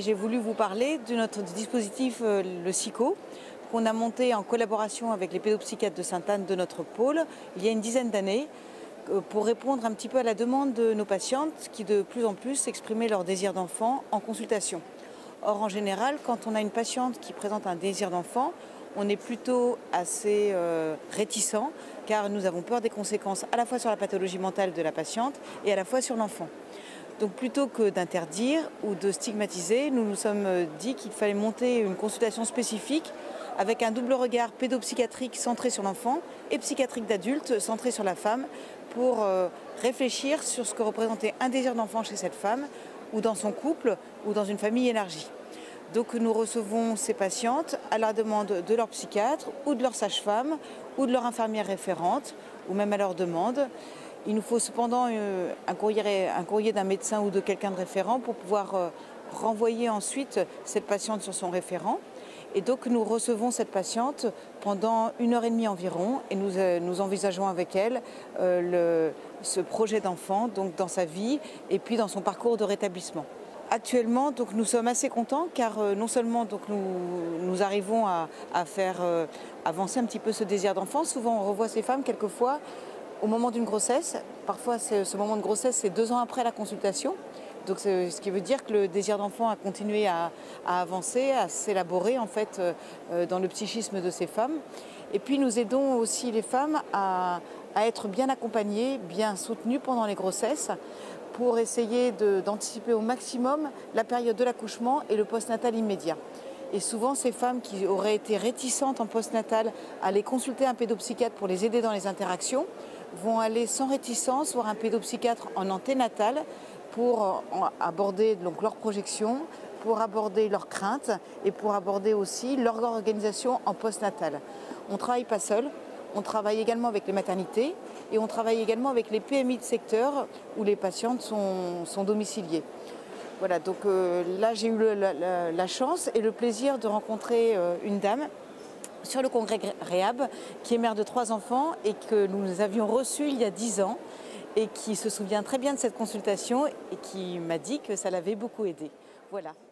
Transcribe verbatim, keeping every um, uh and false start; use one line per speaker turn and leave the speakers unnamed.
j'ai voulu vous parler de notre dispositif, euh, le SICO, qu'on a monté en collaboration avec les pédopsychiatres de Sainte-Anne de notre pôle il y a une dizaine d'années euh, pour répondre un petit peu à la demande de nos patientes qui de plus en plus exprimaient leur désir d'enfant en consultation. Or, en général, quand on a une patiente qui présente un désir d'enfant, on est plutôt assez euh, réticent car nous avons peur des conséquences à la fois sur la pathologie mentale de la patiente et à la fois sur l'enfant. Donc plutôt que d'interdire ou de stigmatiser, nous nous sommes dit qu'il fallait monter une consultation spécifique avec un double regard pédopsychiatrique centré sur l'enfant et psychiatrique d'adulte centré sur la femme pour euh, réfléchir sur ce que représentait un désir d'enfant chez cette femme ou dans son couple ou dans une famille élargie. Donc nous recevons ces patientes à la demande de leur psychiatre ou de leur sage-femme ou de leur infirmière référente ou même à leur demande. Il nous faut cependant un courrier, un courrier d'un médecin ou de quelqu'un de référent pour pouvoir renvoyer ensuite cette patiente sur son référent. Et donc nous recevons cette patiente pendant une heure et demie environ et nous, nous envisageons avec elle euh, le, ce projet d'enfant donc dans sa vie et puis dans son parcours de rétablissement. Actuellement, donc, nous sommes assez contents car euh, non seulement donc, nous, nous arrivons à, à faire euh, avancer un petit peu ce désir d'enfant. Souvent on revoit ces femmes quelquefois au moment d'une grossesse. Parfois ce moment de grossesse c'est deux ans après la consultation. Donc, ce qui veut dire que le désir d'enfant a continué à, à avancer, à s'élaborer en fait euh, dans le psychisme de ces femmes. Et puis nous aidons aussi les femmes à, à être bien accompagnées, bien soutenues pendant les grossesses, pour essayer d'anticiper au maximum la période de l'accouchement et le postnatal immédiat. Et souvent, ces femmes qui auraient été réticentes en postnatal à aller consulter un pédopsychiatre pour les aider dans les interactions, vont aller sans réticence voir un pédopsychiatre en anténatal pour aborder donc leurs projections, pour aborder leurs craintes et pour aborder aussi leur organisation en postnatal. On ne travaille pas seul. On travaille également avec les maternités et on travaille également avec les P M I de secteur où les patientes sont, sont domiciliées. Voilà, donc euh, là j'ai eu le, la, la chance et le plaisir de rencontrer euh, une dame sur le congrès Réhab qui est mère de trois enfants et que nous avions reçue il y a dix ans et qui se souvient très bien de cette consultation et qui m'a dit que ça l'avait beaucoup aidée. Voilà.